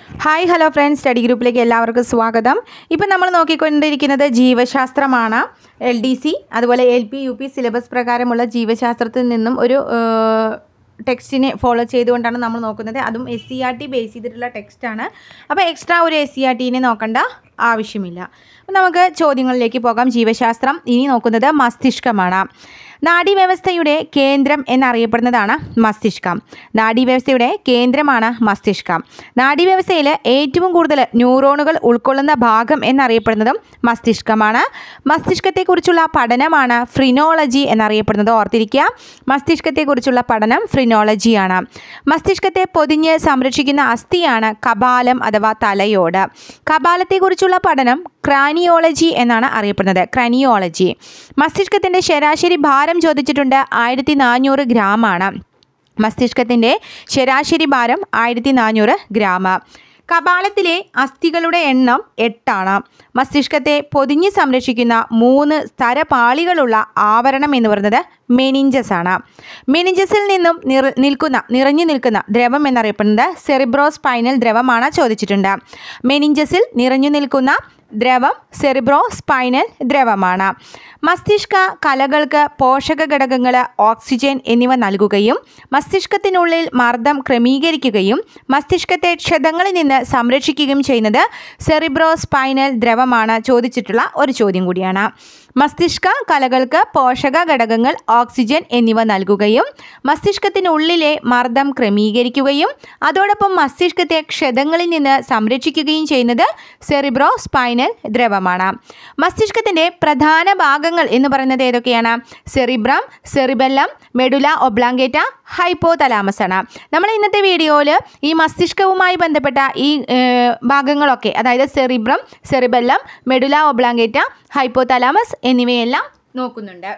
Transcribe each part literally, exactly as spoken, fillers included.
Hi hello friends, study ഗ്രൂപ്പിലേക്ക് എല്ലാവർക്കും സ്വാഗതം. ഇപ്പം നമ്മൾ നോക്കിക്കൊണ്ടിരിക്കുന്നത് ജീവശാസ്ത്രമാണ്. എൽ ഡി സി അതുപോലെ L P U P syllabus പ്രകാരമുള്ള ജീവശാസ്ത്രത്തിൽ നിന്നും ഒരു ടെക്സ്റ്റിനെ ഫോളോ ചെയ്തുകൊണ്ടാണ് നമ്മൾ നോക്കുന്നത്. അതും S C R T base ചെയ്തിട്ടുള്ള ടെക്സ്റ്റാണ്. അപ്പോൾ എക്സ്ട്രാ ഒരു എസ് സി ആർ ടീനെ നോക്കേണ്ട ആവശ്യമില്ല. അപ്പോൾ നമുക്ക് ചോദ്യങ്ങളിലേക്ക് പോകാം. ജീവശാസ്ത്രം ഇനി നോക്കുന്നത് മസ്തിഷ്കമാണ്. നാഡീവ്യവസ്ഥയുടെ കേന്ദ്രം എന്നറിയപ്പെടുന്നതാണ് മസ്തിഷ്കം. നാഡീവ്യവസ്ഥയുടെ കേന്ദ്രമാണ് മസ്തിഷ്കം. നാഡീവ്യവസ്ഥയിൽ ഏറ്റവും കൂടുതൽ ന്യൂറോണുകൾ ഉൾക്കൊള്ളുന്ന ഭാഗം എന്നറിയപ്പെടുന്നതും മസ്തിഷ്കമാണ്. മസ്തിഷ്കത്തെക്കുറിച്ചുള്ള പഠനമാണ് ഫ്രിനോളജി എന്നറിയപ്പെടുന്നത്. ഓർത്തിരിക്കുക, മസ്തിഷ്കത്തെക്കുറിച്ചുള്ള പഠനം ഫ്രിനോളജിയാണ്. മസ്തിഷ്കത്തെ പൊതിഞ്ഞ് സംരക്ഷിക്കുന്ന അസ്ഥിയാണ് കപാലം അഥവാ തലയോട്. കപാലത്തെക്കുറിച്ചുള്ള പഠനം ക്രാനിയോളജി എന്നാണ് അറിയപ്പെടുന്നത്. ക്രാനിയോളജി. മസ്തിഷ്കത്തിൻ്റെ ശരാശരി ഭാരം ചോദിച്ചിട്ടുണ്ട്. ആയിരത്തി നാനൂറ് ഗ്രാമാണ്. മസ്തിഷ്കത്തിൻ്റെ ശരാശരി ഭാരം ആയിരത്തി നാനൂറ് ഗ്രാം. കപാലത്തിലെ അസ്ഥികളുടെ എണ്ണം എട്ടാണ്. മസ്തിഷ്കത്തെ പൊതിഞ്ഞ് സംരക്ഷിക്കുന്ന മൂന്ന് സ്തരപാളികളുള്ള ആവരണം എന്ന് പറയുന്നത് മെനിഞ്ചസ് ആണ്. മെനിഞ്ചസിൽ നിന്നും നിറ നിൽക്കുന്ന നിറഞ്ഞു നിൽക്കുന്ന ദ്രവം എന്നറിയപ്പെടുന്നത് സെറിബ്രോസ്പൈനൽ ദ്രവമാണ് ചോദിച്ചിട്ടുണ്ട്. മെനിഞ്ചസിൽ നിറഞ്ഞു നിൽക്കുന്ന ദ്രവം സെറിബ്രോസ്പൈനൽ ദ്രവമാണ്. മസ്തിഷ്ക കലകൾക്ക് പോഷക ഘടകങ്ങൾ, ഓക്സിജൻ എന്നിവ നൽകുകയും മസ്തിഷ്കത്തിനുള്ളിൽ മർദ്ദം ക്രമീകരിക്കുകയും മസ്തിഷ്കത്തെ ക്ഷതങ്ങളിൽ നിന്ന് സംരക്ഷിക്കുകയും ചെയ്യുന്നത് സെറിബ്രോസ്പൈനൽ ദ്രവമാണ് ചോദിച്ചിട്ടുള്ള ഒരു ചോദ്യം കൂടിയാണ്. മസ്തിഷ്ക കലകൾക്ക് പോഷക ഘടകങ്ങൾ, ഓക്സിജൻ എന്നിവ നൽകുകയും മസ്തിഷ്കത്തിനുള്ളിലെ മർദ്ദം ക്രമീകരിക്കുകയും അതോടൊപ്പം മസ്തിഷ്കത്തെ ക്ഷതങ്ങളിൽ നിന്ന് സംരക്ഷിക്കുകയും ചെയ്യുന്നത് സെറിബ്രോസ്പൈനൽ ദ്രവമാണ്. മസ്തിഷ്കത്തിൻ്റെ പ്രധാന ഭാഗങ്ങൾ എന്ന് പറയുന്നത് ഏതൊക്കെയാണ്? Cerebrum, cerebellum, medulla oblongata, hypothalamus ആണ്. നമ്മൾ ഇന്നത്തെ വീഡിയോയിൽ ഈ മസ്തിഷ്കവുമായി ബന്ധപ്പെട്ട ഈ ഭാഗങ്ങളൊക്കെ, അതായത് cerebrum, cerebellum, medulla oblongata, hypothalamus എന്നിവയെല്ലാം നോക്കുന്നുണ്ട്.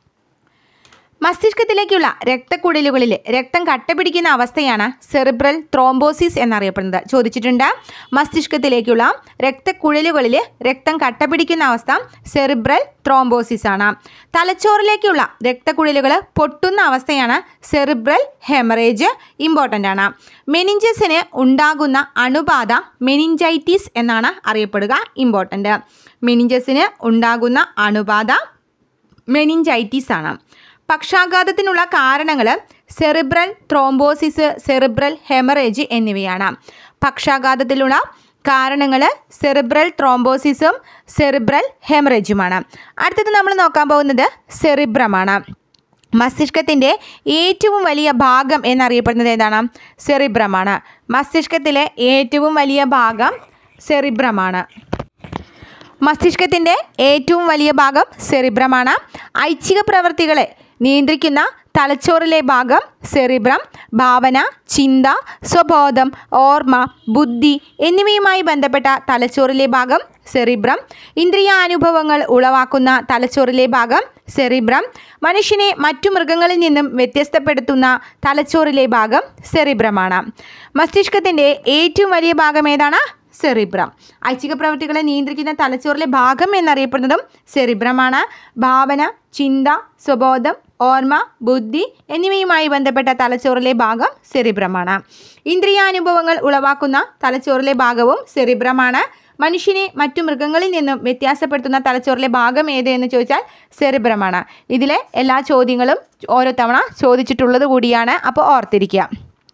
മസ്തിഷ്കത്തിലേക്കുള്ള രക്തക്കുഴലുകളിൽ രക്തം കട്ടപിടിക്കുന്ന അവസ്ഥയാണ് സെറിബ്രൽ ത്രോംബോസിസ് എന്നറിയപ്പെടുന്നത്. ചോദിച്ചിട്ടുണ്ട്. മസ്തിഷ്കത്തിലേക്കുള്ള രക്തക്കുഴലുകളിൽ രക്തം കട്ടപിടിക്കുന്ന അവസ്ഥ സെറിബ്രൽ ത്രോംബോസിസ് ആണ്. തലച്ചോറിലേക്കുള്ള രക്തക്കുഴലുകൾ പൊട്ടുന്ന അവസ്ഥയാണ് സെറിബ്രൽ ഹെമറേജ്. ഇമ്പോർട്ടൻ്റ് ആണ്. മെനിഞ്ചസിന് ഉണ്ടാകുന്ന അണുബാധ മെനിഞ്ചൈറ്റിസ് എന്നാണ് അറിയപ്പെടുക. ഇമ്പോർട്ടൻ്റ്. മെനിഞ്ചസിന് ഉണ്ടാകുന്ന അണുബാധ മെനിഞ്ചൈറ്റിസ് ആണ്. പക്ഷാഘാതത്തിനുള്ള കാരണങ്ങൾ സെറിബ്രൽ ത്രോംബോസിസ്, സെറിബ്രൽ ഹെമറേജ് എന്നിവയാണ്. പക്ഷാഘാതത്തിലുള്ള കാരണങ്ങൾ സെറിബ്രൽ ത്രോംബോസിസും സെറിബ്രൽ ഹെമറേജുമാണ്. അടുത്തത് നമ്മൾ നോക്കാൻ പോകുന്നത് സെറിബ്രമാണ്. മസ്തിഷ്കത്തിൻ്റെ ഏറ്റവും വലിയ ഭാഗം എന്നറിയപ്പെടുന്നത് ഏതാണ്? സെറിബ്രമാണ്. മസ്തിഷ്കത്തിലെ ഏറ്റവും വലിയ ഭാഗം സെറിബ്രമാണ്. മസ്തിഷ്കത്തിൻ്റെ ഏറ്റവും വലിയ ഭാഗം സെറിബ്രമാണ്. ഐച്ഛിക പ്രവൃത്തികളെ നിയന്ത്രിക്കുന്ന തലച്ചോറിലെ ഭാഗം സെറിബ്രം. ഭാവന, ചിന്ത, സ്വബോധം, ഓർമ്മ, ബുദ്ധി എന്നിവയുമായി ബന്ധപ്പെട്ട തലച്ചോറിലെ ഭാഗം സെറിബ്രം. ഇന്ദ്രിയാനുഭവങ്ങൾ ഉളവാക്കുന്ന തലച്ചോറിലെ ഭാഗം സെറിബ്രം. മനുഷ്യനെ മറ്റു മൃഗങ്ങളിൽ നിന്നും വ്യത്യസ്തപ്പെടുത്തുന്ന തലച്ചോറിലെ ഭാഗം സെറിബ്രമാണ്. മസ്തിഷ്കത്തിൻ്റെ ഏറ്റവും വലിയ ഭാഗം ഏതാണ്? സെറിബ്രം. ഐച്ഛിക പ്രവൃത്തികളെ നിയന്ത്രിക്കുന്ന തലച്ചോറിലെ ഭാഗം എന്നറിയപ്പെടുന്നതും സെറിബ്രമാണ്. ഭാവന, ചിന്ത, സ്വബോധം, ഓർമ്മ, ബുദ്ധി എന്നിവയുമായി ബന്ധപ്പെട്ട തലച്ചോറിലെ ഭാഗം സെറിബ്രമാണ്. ഇന്ദ്രിയാനുഭവങ്ങൾ ഉളവാക്കുന്ന തലച്ചോറിലെ ഭാഗവും സെറിബ്രമാണ്. മനുഷ്യനെ മറ്റു മൃഗങ്ങളിൽ നിന്നും വ്യത്യാസപ്പെടുത്തുന്ന തലച്ചോറിലെ ഭാഗം ഏത് എന്ന് ചോദിച്ചാൽ സെറിബ്രമാണ്. ഇതിലെ എല്ലാ ചോദ്യങ്ങളും ഓരോ തവണ ചോദിച്ചിട്ടുള്ളത് കൂടിയാണ്. അപ്പോൾ ഓർത്തിരിക്കുക.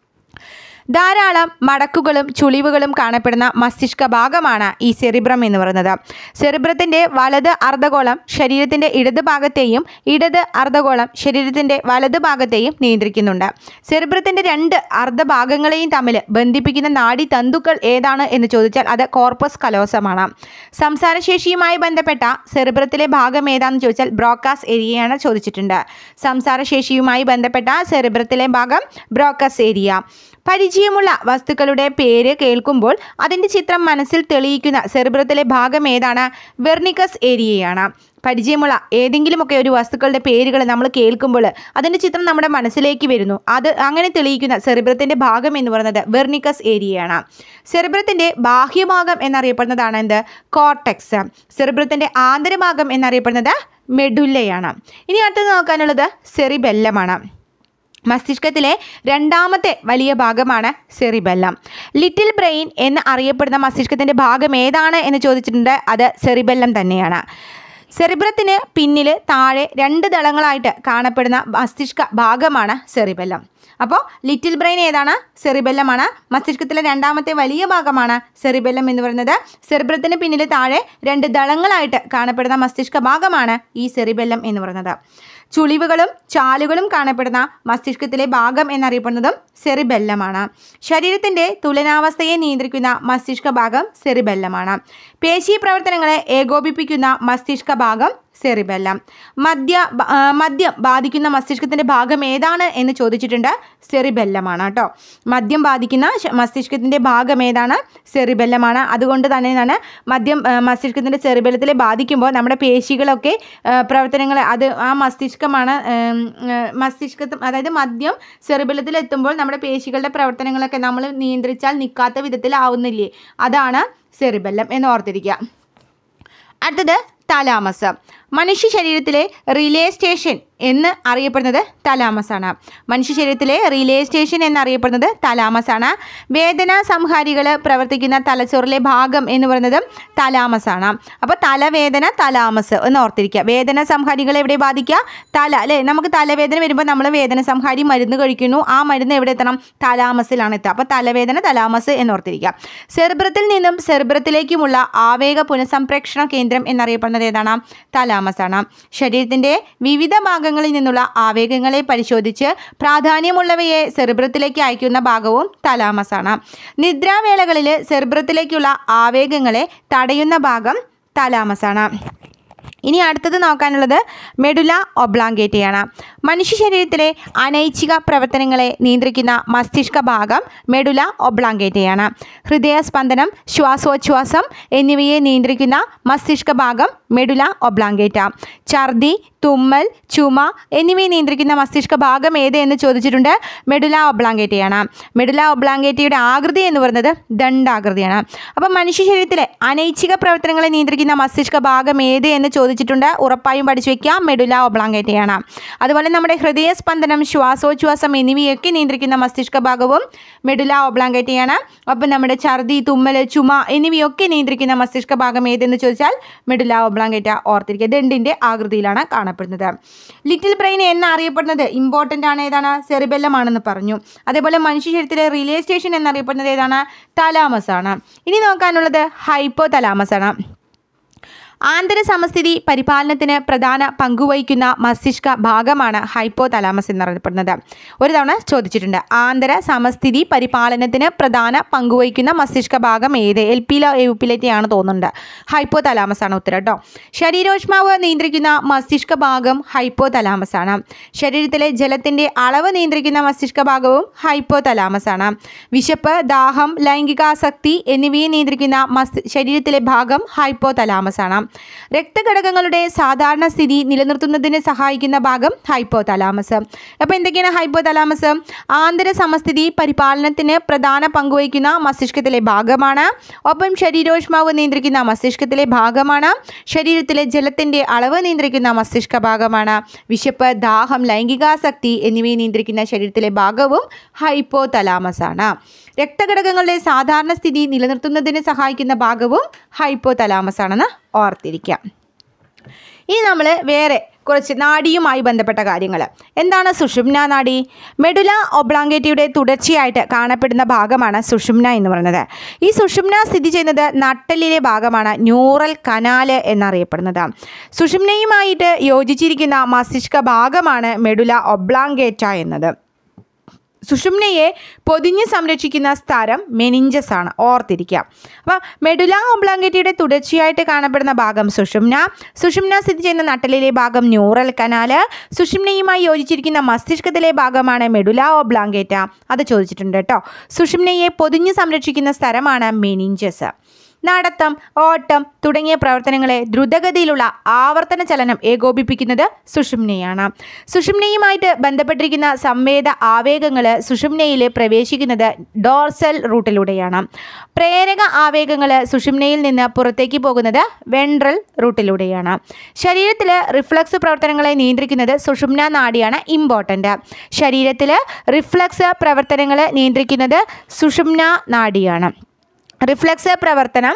ധാരാളം മടക്കുകളും ചുളിവുകളും കാണപ്പെടുന്ന മസ്തിഷ്ക ഭാഗമാണ് ഈ സെറിബ്രം എന്ന് പറയുന്നത്. സെറിബ്രത്തിൻ്റെ വലത് അർദ്ധഗോളം ശരീരത്തിൻ്റെ ഇടത് ഭാഗത്തെയും ഇടത് അർദ്ധഗോളം ശരീരത്തിൻ്റെ വലത് ഭാഗത്തെയും നിയന്ത്രിക്കുന്നുണ്ട്. സെറിബ്രത്തിൻ്റെ രണ്ട് അർദ്ധഭാഗങ്ങളെയും തമ്മിൽ ബന്ധിപ്പിക്കുന്ന നാഡീതന്തുക്കൾ ഏതാണ് എന്ന് ചോദിച്ചാൽ അത് കോർപ്പസ് കലോസമാണ്. സംസാരശേഷിയുമായി ബന്ധപ്പെട്ട സെറിബ്രത്തിലെ ഭാഗം ഏതാണെന്ന് ചോദിച്ചാൽ ബ്രോക്കാസ് ഏരിയയാണ് ചോദിച്ചിട്ടുണ്ട്. സംസാരശേഷിയുമായി ബന്ധപ്പെട്ട സെറിബ്രത്തിലെ ഭാഗം ബ്രോക്കാസ് ഏരിയ. പരിചയമുള്ള വസ്തുക്കളുടെ പേര് കേൾക്കുമ്പോൾ അതിൻ്റെ ചിത്രം മനസ്സിൽ തെളിയിക്കുന്ന സെറിബ്രത്തിലെ ഭാഗം ഏതാണ്? വെർണിക്കസ് ഏരിയയാണ്. പരിചയമുള്ള ഏതെങ്കിലുമൊക്കെ ഒരു വസ്തുക്കളുടെ പേരുകൾ നമ്മൾ കേൾക്കുമ്പോൾ അതിൻ്റെ ചിത്രം നമ്മുടെ മനസ്സിലേക്ക് വരുന്നു. അത് അങ്ങനെ തെളിയിക്കുന്ന സെറിബ്രത്തിൻ്റെ ഭാഗം എന്ന് പറയുന്നത് വെർണിക്കസ് ഏരിയയാണ്. സെറിബ്രത്തിൻ്റെ ബാഹ്യഭാഗം എന്നറിയപ്പെടുന്നതാണ് എന്ത്? കോർട്ടെക്സ്. സെറിബ്രത്തിൻ്റെ ആന്തരഭാഗം എന്നറിയപ്പെടുന്നത് മെഡുല്ലയാണ്. ഇനി അടുത്തത് നോക്കാനുള്ളത് സെറിബെല്ലമാണ്. മസ്തിഷ്കത്തിലെ രണ്ടാമത്തെ വലിയ ഭാഗമാണ് സെറിബെല്ലം. ലിറ്റിൽ ബ്രെയിൻ എന്ന് അറിയപ്പെടുന്ന മസ്തിഷ്കത്തിൻ്റെ ഭാഗം ഏതാണ് എന്ന് ചോദിച്ചിട്ടുണ്ട്. അത് സെറിബെല്ലം തന്നെയാണ്. സെറിബ്രത്തിന് പിന്നിൽ താഴെ രണ്ട് ദളങ്ങളായിട്ട് കാണപ്പെടുന്ന മസ്തിഷ്ക ഭാഗമാണ് സെറിബെല്ലം. അപ്പോൾ ലിറ്റിൽ ബ്രെയിൻ ഏതാണ്? സെറിബെല്ലമാണ്. മസ്തിഷ്കത്തിലെ രണ്ടാമത്തെ വലിയ ഭാഗമാണ് സെറിബെല്ലം എന്ന് പറയുന്നത്. സെറിബ്രത്തിന് പിന്നിൽ താഴെ രണ്ട് ദളങ്ങളായിട്ട് കാണപ്പെടുന്ന മസ്തിഷ്ക ഭാഗമാണ് ഈ സെറിബെല്ലം എന്ന് പറയുന്നത്. ചുളിവുകളും ചാലുകളും കാണപ്പെടുന്ന മസ്തിഷ്കത്തിലെ ഭാഗം എന്നറിയപ്പെടുന്നതും സെറിബെല്ലമാണ്. ശരീരത്തിൻ്റെ തുലനാവസ്ഥയെ നിയന്ത്രിക്കുന്ന മസ്തിഷ്ക ഭാഗം സെറിബെല്ലമാണ്. പേശി പ്രവർത്തനങ്ങളെ ഏകോപിപ്പിക്കുന്ന മസ്തിഷ്ക ഭാഗം സെറിബെല്ലം. മദ്യ മദ്യം ബാധിക്കുന്ന മസ്തിഷ്കത്തിൻ്റെ ഭാഗം ഏതാണ് എന്ന് ചോദിച്ചിട്ടുണ്ട്. സെറിബെല്ലമാണ് കേട്ടോ. മദ്യം ബാധിക്കുന്ന മസ്തിഷ്കത്തിൻ്റെ ഭാഗം ഏതാണ്? സെറിബെല്ലമാണ്. അതുകൊണ്ട് തന്നെയാണ് മദ്യം മസ്തിഷ്കത്തിൻ്റെ സെറിബെല്ലത്തിലെ ബാധിക്കുമ്പോൾ നമ്മുടെ പേശികളൊക്കെ പ്രവർത്തനങ്ങൾ അത് ആ മസ്തിഷ്കമാണ് മസ്തിഷ്കത്ത് അതായത് മദ്യം സെറിബെല്ലത്തിൽ എത്തുമ്പോൾ നമ്മുടെ പേശികളുടെ പ്രവർത്തനങ്ങളൊക്കെ നമ്മൾ നിയന്ത്രിച്ചാൽ നിൽക്കാത്ത വിധത്തിലാവുന്നില്ലേ, അതാണ് സെറിബെല്ലം എന്ന് ഓർത്തിരിക്കുക. അടുത്തത് തലാമസ്. മനുഷ്യ ശരീരത്തിലെ റിലേ സ്റ്റേഷൻ എന്ന് അറിയപ്പെടുന്നത് തലാമസാണ്. മനുഷ്യ ശരീരത്തിലെ റിലേ സ്റ്റേഷൻ എന്നറിയപ്പെടുന്നത് തലാമസാണ്. വേദന സംഹാരികൾ പ്രവർത്തിക്കുന്ന തലച്ചോറിലെ ഭാഗം എന്ന് പറയുന്നത് തലാമസാണ്. അപ്പോൾ തലവേദന തലാമസ് എന്ന് ഓർത്തിരിക്കുക. വേദന സംഹാരികളെ എവിടെ ബാധിക്കുക? തല അല്ലേ. നമുക്ക് തലവേദന വരുമ്പോൾ നമ്മൾ വേദന സംഹാരി മരുന്ന് കഴിക്കുന്നു. ആ മരുന്ന് എവിടെ എത്തണം? തലാമസിലാണ് എത്തുക. അപ്പോൾ തലവേദന തലാമസ് എന്ന് ഓർത്തിരിക്കുക. സെറിബ്രത്തിൽ നിന്നും സെറിബ്രത്തിലേക്കുമുള്ള ആവേഗ പുനഃസംപ്രേക്ഷണ കേന്ദ്രം എന്നറിയപ്പെടുന്നത് ഏതാണ്? തലാമസാണ്. ശരീരത്തിൻ്റെ വിവിധ ഭാഗങ്ങളിൽ നിന്നുള്ള ആവേഗങ്ങളെ പരിശോധിച്ച് പ്രാധാന്യമുള്ളവയെ സെറിബ്രത്തിലേക്ക് അയക്കുന്ന ഭാഗവും തലാമസാണ്. നിദ്രാവേളകളിൽ സെറിബ്രത്തിലേക്കുള്ള ആവേഗങ്ങളെ തടയുന്ന ഭാഗം തലാമസാണ്. ഇനി അടുത്തത് നോക്കാനുള്ളത് മെഡുല ഒബ്ലാങ്കേറ്റയാണ്. മനുഷ്യ ശരീരത്തിലെ അനൈച്ഛിക പ്രവർത്തനങ്ങളെ നിയന്ത്രിക്കുന്ന മസ്തിഷ്ക ഭാഗം മെഡുല ഒബ്ലാങ്കേറ്റയാണ്. ഹൃദയസ്പന്ദനം, ശ്വാസോച്ഛ്വാസം എന്നിവയെ നിയന്ത്രിക്കുന്ന മസ്തിഷ്ക ഭാഗം മെഡുല ഒബ്ലാങ്കേറ്റ. ഛർദി, തുമ്മൽ, ചുമ എന്നിവയെ നിയന്ത്രിക്കുന്ന മസ്തിഷ്ക ഭാഗം ഏത് എന്ന് ചോദിച്ചിട്ടുണ്ട്. മെഡുല ഒബ്ലാങ്കേറ്റയാണ്. മെഡുല ഒബ്ലാങ്കേറ്റയുടെ ആകൃതി എന്ന് പറയുന്നത് ദണ്ഡാകൃതിയാണ്. അപ്പം മനുഷ്യ ശരീരത്തിലെ അനൈച്ഛിക പ്രവർത്തനങ്ങളെ നിയന്ത്രിക്കുന്ന മസ്തിഷ്ക ഭാഗം ഏത് എന്ന് ചോദിച്ചിട്ടുണ്ട്. ഉറപ്പായും പഠിച്ചു വയ്ക്കുക, മെഡുല ഒബ്ലാങ്കേറ്റയാണ്. അതുപോലെ നമ്മുടെ ഹൃദയസ്പന്ദനം, ശ്വാസോച്ഛ്വാസം എന്നിവയൊക്കെ നിയന്ത്രിക്കുന്ന മസ്തിഷ്ക ഭാഗവും മെഡുല ഒബ്ലാങ്കേറ്റയാണ്. അപ്പം നമ്മുടെ ഛർദി, തുമ്മൽ, ചുമ എന്നിവയൊക്കെ നിയന്ത്രിക്കുന്ന മസ്തിഷ്ക ഭാഗം ഏതെന്ന് ചോദിച്ചാൽ മെഡുല ഒബ്ലാങ്കേറ്റ ഓർത്തിരിക്കുക. ദണ്ടിൻ്റെ ആകൃതിയിലാണ് കാണപ്പെടുന്നത്. ലിറ്റിൽ ബ്രെയിൻ എന്നറിയപ്പെടുന്നത് ഇമ്പോർട്ടൻ്റ് ആണ് ഏതാണ്? സെറിബെല്ലം ആണെന്ന് പറഞ്ഞു. അതേപോലെ മനുഷ്യ ശരീരത്തിലെ റിലേ സ്റ്റേഷൻ എന്നറിയപ്പെടുന്നത് ഏതാണ്? തലാമസ് ആണ്. ഇനി നോക്കാനുള്ളത് ഹൈപ്പോ തലാമസ് ആണ്. ആന്തര സമസ്ഥിതി പരിപാലനത്തിന് പ്രധാന പങ്കുവഹിക്കുന്ന മസ്തിഷ്ക ഭാഗമാണ് ഹൈപ്പോ തലാമസ് എന്നറിയപ്പെടുന്നത്. ഒരു തവണ ചോദിച്ചിട്ടുണ്ട്. ആന്തര സമസ്ഥിതി പരിപാലനത്തിന് പ്രധാന പങ്കുവഹിക്കുന്ന മസ്തിഷ്ക ഭാഗം ഏത്? എൽ പിയിലോ യു പിയിലേറ്റാണ് തോന്നുന്നുണ്ട്. ഹൈപ്പോ തലാമസ് ആണ് ഉത്തരം കേട്ടോ. ശരീരോഷ്മാവ് നിയന്ത്രിക്കുന്ന മസ്തിഷ്ക ഭാഗം ഹൈപ്പോ തലാമസ് ആണ്. ശരീരത്തിലെ ജലത്തിൻ്റെ അളവ് നിയന്ത്രിക്കുന്ന മസ്തിഷ്ക ഭാഗവും ഹൈപ്പോ തലാമസ് ആണ്. വിശപ്പ്, ദാഹം, ലൈംഗികാസക്തി എന്നിവയെ നിയന്ത്രിക്കുന്ന മസ് ശരീരത്തിലെ ഭാഗം ഹൈപ്പോ തലാമസ് ആണ്. രക്തഘടകങ്ങളുടെ സാധാരണ സ്ഥിതി നിലനിർത്തുന്നതിന് സഹായിക്കുന്ന ഭാഗം ഹൈപ്പോ തലാമസ്. അപ്പോൾ എന്തൊക്കെയാണ് ഹൈപ്പോ തലാമസ്? ആന്തര സമസ്ഥിതി പരിപാലനത്തിന് പ്രധാന പങ്കുവഹിക്കുന്ന മസ്തിഷ്കത്തിലെ ഭാഗമാണ്. ഒപ്പം ശരീരോഷ്മാവ് നിയന്ത്രിക്കുന്ന മസ്തിഷ്കത്തിലെ ഭാഗമാണ്. ശരീരത്തിലെ ജലത്തിൻ്റെ അളവ് നിയന്ത്രിക്കുന്ന മസ്തിഷ്ക ഭാഗമാണ്. വിശപ്പ്, ദാഹം, ലൈംഗികാസക്തി എന്നിവയെ നിയന്ത്രിക്കുന്ന ശരീരത്തിലെ ഭാഗവും ഹൈപ്പോ തലാമസ് ആണ്. രക്തഘടകങ്ങളുടെ സാധാരണ സ്ഥിതി നിലനിർത്തുന്നതിന് സഹായിക്കുന്ന ഭാഗവും ഹൈപ്പോ തലാമസ് ആണെന്ന് ഓർത്തിരിക്കാം. ഇനി നമ്മൾ വേറെ കുറച്ച് നാഡിയുമായി ബന്ധപ്പെട്ട കാര്യങ്ങൾ. എന്താണ് സുഷുമ്ന നാഡി? മെഡുല ഒബ്ലാങ്കേറ്റയുടെ തുടർച്ചയായിട്ട് കാണപ്പെടുന്ന ഭാഗമാണ് സുഷുമ്ന എന്ന് പറയുന്നത്. ഈ സുഷുമ്ന സ്ഥിതി ചെയ്യുന്നത് നട്ടെല്ലിലെ ഭാഗമാണ്, ന്യൂറൽ കനാല് എന്നറിയപ്പെടുന്നത്. സുഷുമ്നയുമായിട്ട് യോജിച്ചിരിക്കുന്ന മസ്തിഷ്ക ഭാഗമാണ് മെഡുല ഒബ്ലാങ്കേറ്റ എന്നത്. സുഷുമ്നയെ പൊതിഞ്ഞ് സംരക്ഷിക്കുന്ന സ്ഥലം മെനിഞ്ചസ് ആണ്, ഓർത്തിരിക്കുക. അപ്പോൾ മെഡുല ഒബ്ലാങ്കേറ്റയുടെ തുടർച്ചയായിട്ട് കാണപ്പെടുന്ന ഭാഗം സുഷുമ്ന. സുഷുമ്ന സ്ഥിതി ചെയ്യുന്ന നട്ടലിലെ ഭാഗം ന്യൂറൽ കനാല്. സുഷുമ്നയുമായി യോജിച്ചിരിക്കുന്ന മസ്തിഷ്കത്തിലെ ഭാഗമാണ് മെഡുല ഒബ്ലാങ്കേറ്റ. അത് ചോദിച്ചിട്ടുണ്ട് കേട്ടോ. സുഷുമ്നയെ പൊതിഞ്ഞ് സംരക്ഷിക്കുന്ന സ്ഥലമാണ് മെനിഞ്ചസ്. നടത്തം, ഓട്ടം തുടങ്ങിയ പ്രവർത്തനങ്ങളെ ദ്രുതഗതിയിലുള്ള ആവർത്തന ചലനം ഏകോപിപ്പിക്കുന്നത് സുഷുമ്നയാണ്. സുഷുമ്നയുമായിട്ട് ബന്ധപ്പെട്ടിരിക്കുന്ന സംവേദ ആവേഗങ്ങൾ സുഷുമ്നയിൽ പ്രവേശിക്കുന്നത് ഡോർസൽ റൂട്ടിലൂടെയാണ്. പ്രേരക ആവേഗങ്ങൾ സുഷുമ്നയിൽ നിന്ന് പുറത്തേക്ക് പോകുന്നത് വെൻട്രൽ റൂട്ടിലൂടെയാണ്. ശരീരത്തിൽ റിഫ്ലക്സ് പ്രവർത്തനങ്ങളെ നിയന്ത്രിക്കുന്നത് സുഷുമ്ന നാഡിയാണ് ഇമ്പോർട്ടൻ്റ്. ശരീരത്തിൽ റിഫ്ലക്സ് പ്രവർത്തനങ്ങൾ നിയന്ത്രിക്കുന്നത് സുഷുമ്ന നാഡിയാണ്. റിഫ്ലക്സ് പ്രവർത്തനം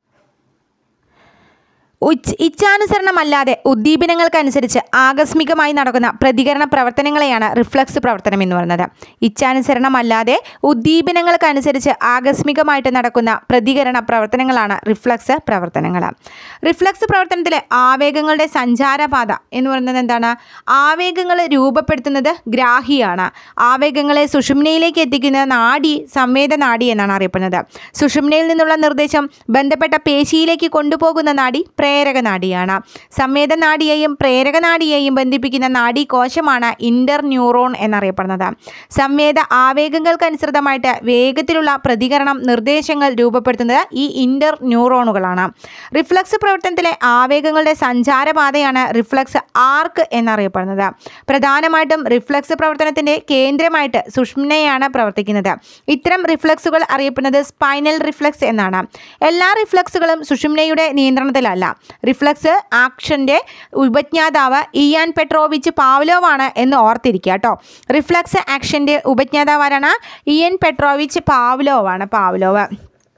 ഉച്ച് ഇച്ഛാനുസരണമല്ലാതെ ഉദ്ദീപനങ്ങൾക്കനുസരിച്ച് ആകസ്മികമായി നടക്കുന്ന പ്രതികരണ പ്രവർത്തനങ്ങളെയാണ് റിഫ്ലക്സ് പ്രവർത്തനം എന്ന് പറയുന്നത്. ഇച്ഛാനുസരണമല്ലാതെ ഉദ്ദീപനങ്ങൾക്കനുസരിച്ച് ആകസ്മികമായിട്ട് നടക്കുന്ന പ്രതികരണ പ്രവർത്തനങ്ങളാണ് റിഫ്ലക്സ് പ്രവർത്തനങ്ങൾ. റിഫ്ലക്സ് പ്രവർത്തനത്തിലെ ആവേഗങ്ങളുടെ സഞ്ചാരപാത എന്ന് പറയുന്നത് എന്താണ്? ആവേഗങ്ങൾ രൂപപ്പെടുത്തുന്നത് ഗ്രാഹിയാണ്. ആവേഗങ്ങളെ സുഷുമ്നയിലേക്ക് എത്തിക്കുന്ന നാഡി സംവേദ നാഡി എന്നാണ് അറിയപ്പെടുന്നത്. സുഷുമ്നയിൽ നിന്നുള്ള നിർദ്ദേശം ബന്ധപ്പെട്ട പേശിയിലേക്ക് കൊണ്ടുപോകുന്ന നാഡി പ്രേരക നാഡിയാണ്. സംവേദ നാഡിയെയും പ്രേരക നാഡിയെയും ബന്ധിപ്പിക്കുന്ന നാഡീകോശമാണ് ഇന്റർ ന്യൂറോൺ എന്നറിയപ്പെടുന്നത്. സംവേദ ആവേഗങ്ങൾക്കനുസൃതമായിട്ട് വേഗത്തിലുള്ള പ്രതികരണം നിർദ്ദേശങ്ങൾ രൂപപ്പെടുത്തുന്നത് ഈ ഇന്റർ ന്യൂറോണുകളാണ്. റിഫ്ലക്സ് പ്രവർത്തനത്തിലെ ആവേഗങ്ങളുടെ സഞ്ചാരപാതയാണ് റിഫ്ലക്സ് ആർക്ക് എന്നറിയപ്പെടുന്നത്. പ്രധാനമായിട്ടും റിഫ്ലക്സ് പ്രവർത്തനത്തിൻ്റെ കേന്ദ്രമായിട്ട് സുഷുമ്നയാണ് പ്രവർത്തിക്കുന്നത്. ഇത്തരം റിഫ്ലക്സുകൾ അറിയപ്പെടുന്നത് സ്പൈനൽ റിഫ്ലക്സ് എന്നാണ്. എല്ലാ റിഫ്ലക്സുകളും സുഷുമ്നയുടെ നിയന്ത്രണത്തിലല്ല. റിഫ്ലക്സ് ആക്ഷൻ്റെ ഉപജ്ഞാതാവ് ഇയാൻ പെട്രോവിച്ച് പാവ്ലോവാണ് എന്ന് ഓർത്തിരിക്കുക കേട്ടോ. റിഫ്ലക്സ് ആക്ഷൻ്റെ ഉപജ്ഞാതാവ് ആരാണ്? ഇയൻ പെട്രോവിച്ച് പാവ്ലോവാണ്. പാവ്ലോവ്.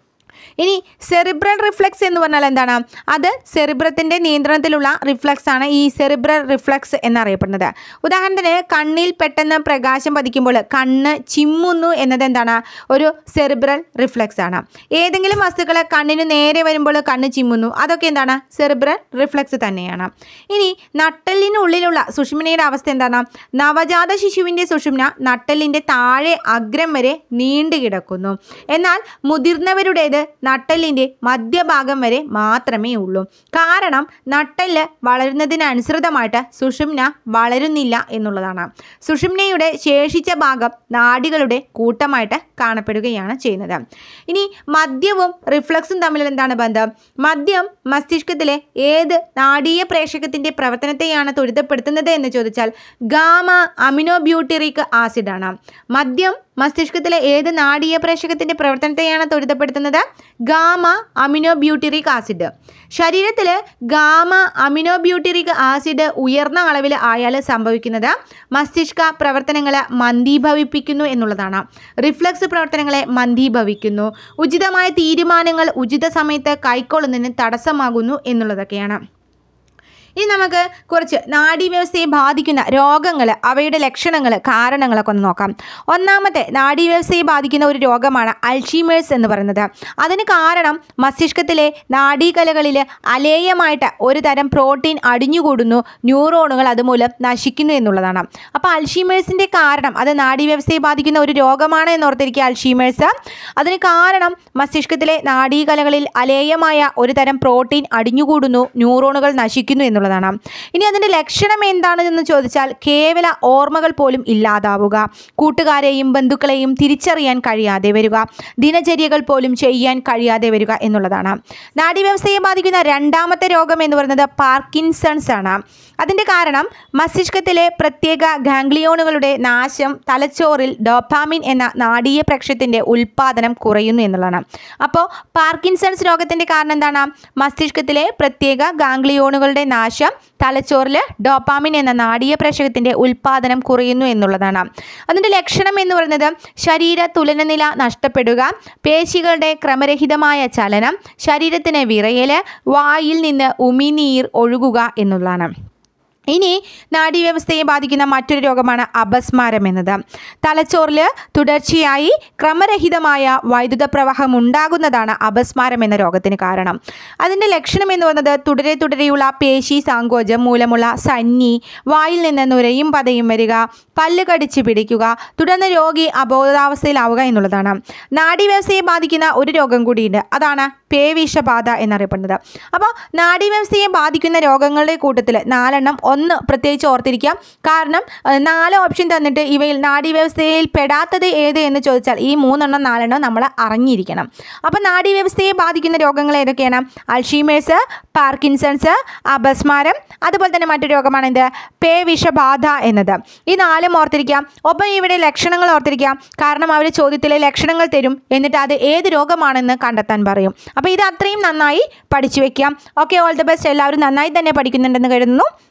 ഇനി സെറിബ്രൽ റിഫ്ലക്സ് എന്ന് പറഞ്ഞാൽ എന്താണ്? അത് സെറിബ്രത്തിൻ്റെ നിയന്ത്രണത്തിലുള്ള റിഫ്ലക്സ് ആണ് ഈ സെറിബ്രൽ റിഫ്ലക്സ് എന്നറിയപ്പെടുന്നത്. ഉദാഹരണത്തിന് കണ്ണിൽ പെട്ടെന്ന് പ്രകാശം പതിക്കുമ്പോൾ കണ്ണ് ചിമ്മുന്നു എന്നത് എന്താണ്? ഒരു സെറിബ്രൽ റിഫ്ലക്സ് ആണ്. ഏതെങ്കിലും വസ്തുക്കൾ കണ്ണിന് നേരെ വരുമ്പോൾ കണ്ണ് ചിമ്മുന്നു, അതൊക്കെ എന്താണ്? സെറിബ്രൽ റിഫ്ലക്സ് തന്നെയാണ്. ഇനി നട്ടെല്ലിനുള്ളിലുള്ള സുഷുമ്നയുടെ അവസ്ഥ എന്താണ്? നവജാത ശിശുവിൻ്റെ സുഷുമ്ന നട്ടെല്ലിൻ്റെ താഴെ അഗ്രം വരെ നീണ്ടു കിടക്കുന്നു. എന്നാൽ മുതിർന്നവരുടേത് നട്ടെല്ലിൻ്റെ മധ്യഭാഗം വരെ മാത്രമേ ഉള്ളൂ. കാരണം നട്ടെല്ല് വളരുന്നതിനനുസൃതമായിട്ട് സുഷുമ്ന വളരുന്നില്ല എന്നുള്ളതാണ്. സുഷുമ്നയുടെ ശേഷിച്ച ഭാഗം നാഡികളുടെ കൂട്ടമായിട്ട് കാണപ്പെടുകയാണ് ചെയ്യുന്നത്. ഇനി മദ്യവും റിഫ്ലക്സും തമ്മിൽ എന്താണ് ബന്ധം? മദ്യം മസ്തിഷ്കത്തിലെ ഏത് നാഡീയ പ്രേഷകത്തിൻ്റെ പ്രവർത്തനത്തെയാണ് ത്വരിതപ്പെടുത്തുന്നത് എന്ന് ചോദിച്ചാൽ ഗാമ അമിനോബ്യൂട്ടിറിക് ആസിഡാണ്. മദ്യം മസ്തിഷ്കത്തിലെ ഏത് നാഡീയ പ്രേഷകത്തിൻ്റെ പ്രവർത്തനത്തെയാണ് ത്വരിതപ്പെടുത്തുന്നത്? Gamma aminobutyric acid. ശരീരത്തിൽ ഗാമ അമിനോബ്യൂട്ടിറിക് ആസിഡ് ഉയർന്ന അളവിൽ ആയാൽ സംഭവിക്കുന്നത് മസ്തിഷ്ക പ്രവർത്തനങ്ങളെ മന്ദീഭവിപ്പിക്കുന്നു എന്നുള്ളതാണ്. റിഫ്ലക്സ് പ്രവർത്തനങ്ങളെ മന്ദീഭവിക്കുന്നു. ഉചിതമായ തീരുമാനങ്ങൾ ഉചിത സമയത്ത് കൈക്കൊള്ളുന്നതിന് തടസ്സമാകുന്നു എന്നുള്ളതൊക്കെയാണ്. ഇനി നമുക്ക് കുറച്ച് നാഡീവ്യവസ്ഥയെ ബാധിക്കുന്ന രോഗങ്ങൾ, അവയുടെ ലക്ഷണങ്ങൾ, കാരണങ്ങളൊക്കെ ഒന്ന് നോക്കാം. ഒന്നാമത്തെ നാഡീവ്യവസ്ഥയെ ബാധിക്കുന്ന ഒരു രോഗമാണ് അൽഷീമേഴ്സ് എന്ന് പറയുന്നത്. അതിന് കാരണം മസ്തിഷ്കത്തിലെ നാഡീകലകളിൽ അലേയമായിട്ട് ഒരു തരം പ്രോട്ടീൻ അടിഞ്ഞുകൂടുന്നു, ന്യൂറോണുകൾ അതുമൂലം നശിക്കുന്നു എന്നുള്ളതാണ്. അപ്പോൾ അൽഷീമേഴ്സിൻ്റെ കാരണം അത് നാഡീവ്യവസ്ഥയെ ബാധിക്കുന്ന ഒരു രോഗമാണ് എന്നോർത്തിരിക്കുക. അൽഷീമേഴ്സ് അതിന് കാരണം മസ്തിഷ്കത്തിലെ നാഡീകലകളിൽ അലേയമായ ഒരു തരം പ്രോട്ടീൻ അടിഞ്ഞുകൂടുന്നു, ന്യൂറോണുകൾ നശിക്കുന്നു എന്നുള്ളത്. ഇനി അതിൻ്റെ ലക്ഷണം എന്താണെന്ന് ചോദിച്ചാൽ കേവല ഓർമ്മകൾ പോലും ഇല്ലാതാവുക, കൂട്ടുകാരെയും ബന്ധുക്കളെയും തിരിച്ചറിയാൻ കഴിയാതെ വരിക, ദിനചര്യകൾ പോലും ചെയ്യാൻ കഴിയാതെ വരിക എന്നുള്ളതാണ്. നാഡീവ്യവസ്ഥയെ ബാധിക്കുന്ന രണ്ടാമത്തെ രോഗം എന്ന് പറയുന്നത് പാർക്കിൻസൺസ് ആണ്. അതിൻ്റെ കാരണം മസ്തിഷ്കത്തിലെ പ്രത്യേക ഗാംഗ്ലിയോണുകളുടെ നാശം തലച്ചോറിൽ ഡോപ്പാമിൻ എന്ന നാഡീയ പ്രക്ഷത്തിൻ്റെ ഉൽപ്പാദനം കുറയുന്നു എന്നുള്ളതാണ്. അപ്പോൾ പാർക്കിൻസൺസ് രോഗത്തിൻ്റെ കാരണം എന്താണ്? മസ്തിഷ്കത്തിലെ പ്രത്യേക ഗാംഗ്ലിയോണുകളുടെ നാശം തലച്ചോറിൽ ഡോപ്പാമിൻ എന്ന നാഡീയ പ്രേഷകത്തിൻ്റെ ഉൽപ്പാദനം കുറയുന്നു എന്നുള്ളതാണ്. അതിൻ്റെ ലക്ഷണം എന്ന് പറയുന്നത് ശരീര തുലനനില നഷ്ടപ്പെടുക, പേശികളുടെ ക്രമരഹിതമായ ചലനം, ശരീരത്തിന് വിറയൽ, വായിൽ നിന്ന് ഉമിനീർ ഒഴുകുക എന്നുള്ളതാണ്. ഇനി നാഡീവ്യവസ്ഥയെ ബാധിക്കുന്ന മറ്റൊരു രോഗമാണ് അപസ്മാരം എന്നത്. തലച്ചോറിൽ തുടർച്ചയായി ക്രമരഹിതമായ വൈദ്യുത പ്രവാഹം ഉണ്ടാകുന്നതാണ് അപസ്മാരം എന്ന രോഗത്തിന് കാരണം. അതിൻ്റെ ലക്ഷണം എന്ന് പറയുന്നത് തുടരെ തുടരെയുള്ള പേശി സങ്കോചം മൂലമുള്ള സന്നി, വായിൽ നിന്ന് നുരയും പതയും വരിക, പല്ല് കടിച്ച് പിടിക്കുക, തുടർന്ന് രോഗി അബോധാവസ്ഥയിലാവുക എന്നുള്ളതാണ്. നാഡീവ്യവസ്ഥയെ ബാധിക്കുന്ന ഒരു രോഗം കൂടിയുണ്ട്, അതാണ് പേവിഷബാധ എന്നറിയപ്പെടുന്നത്. അപ്പോൾ നാഡീവ്യവസ്ഥയെ ബാധിക്കുന്ന രോഗങ്ങളുടെ കൂട്ടത്തിൽ നാലെണ്ണം ഒന്ന് പ്രത്യേകിച്ച് ഓർത്തിരിക്കാം. കാരണം നാല് ഓപ്ഷൻ തന്നിട്ട് ഇവയിൽ നാഡീവ്യവസ്ഥയിൽ പെടാത്തത് ഏത് എന്ന് ചോദിച്ചാൽ ഈ മൂന്നെണ്ണം നാലെണ്ണം നമ്മൾ അറിഞ്ഞിരിക്കണം. അപ്പോൾ നാഡീവ്യവസ്ഥയെ ബാധിക്കുന്ന രോഗങ്ങൾ ഏതൊക്കെയാണ്? അൾഷീമേഴ്സ്, പാർക്കിൻസൺസ്, അപസ്മാരം, അതുപോലെ തന്നെ മറ്റൊരു രോഗമാണ് എന്ത്? പേവിഷബാധ എന്നത്. ഈ നാലും ഓർത്തിരിക്കാം. ഒപ്പം ഇവിടെ ലക്ഷണങ്ങൾ ഓർത്തിരിക്കാം. കാരണം അവർ ചോദ്യത്തിലെ ലക്ഷണങ്ങൾ തരും, എന്നിട്ട് അത് ഏത് രോഗമാണെന്ന് കണ്ടെത്താൻ പറയും. അപ്പോൾ ഇത് അത്രയും നന്നായി പഠിച്ചു വെക്കാം. Okay, all the best. എല്ലാവരും നന്നായി തന്നെ പഠിക്കുന്നുണ്ടെന്ന് കരുതുന്നു.